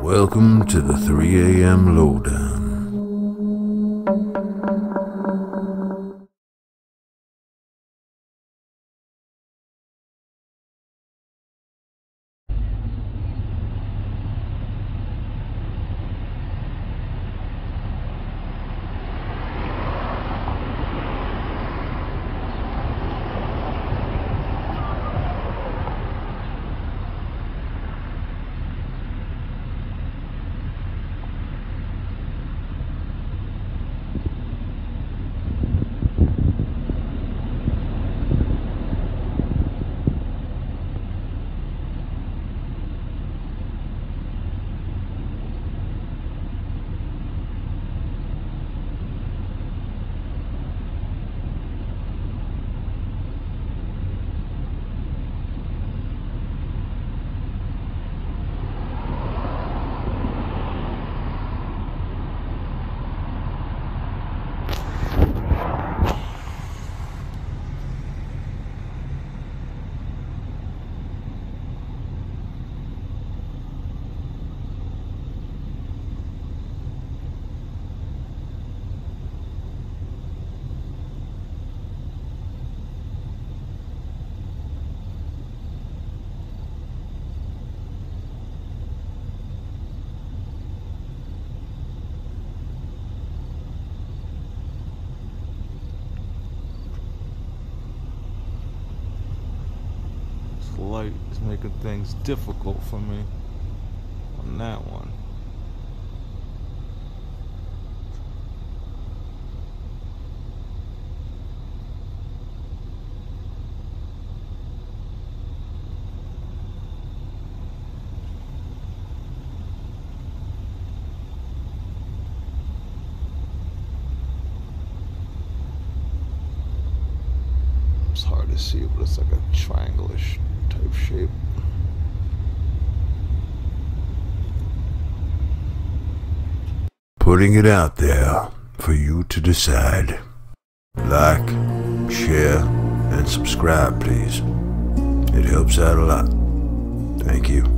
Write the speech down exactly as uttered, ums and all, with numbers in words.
Welcome to the three A M Lowdown. Light is making things difficult for me on that one. It's hard to see, but it's like a triangle-ish type shape. Putting it out there for you to decide. Like, share, and subscribe, please. It helps out a lot. Thank you.